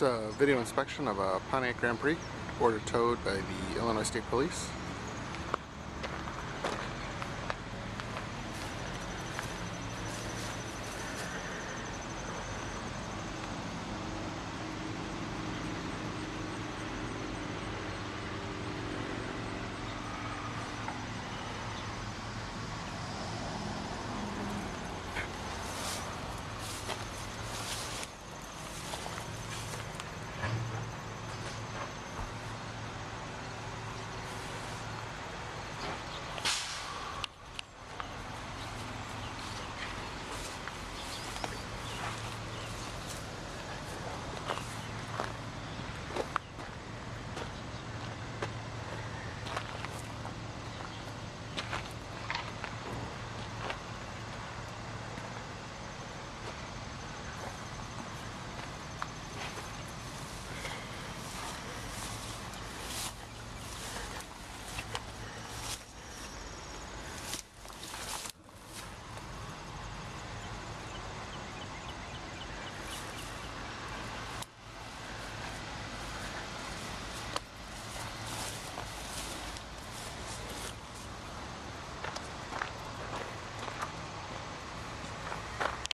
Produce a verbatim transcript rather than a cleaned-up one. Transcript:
This is a video inspection of a Pontiac Grand Prix, order towed by the Illinois State Police.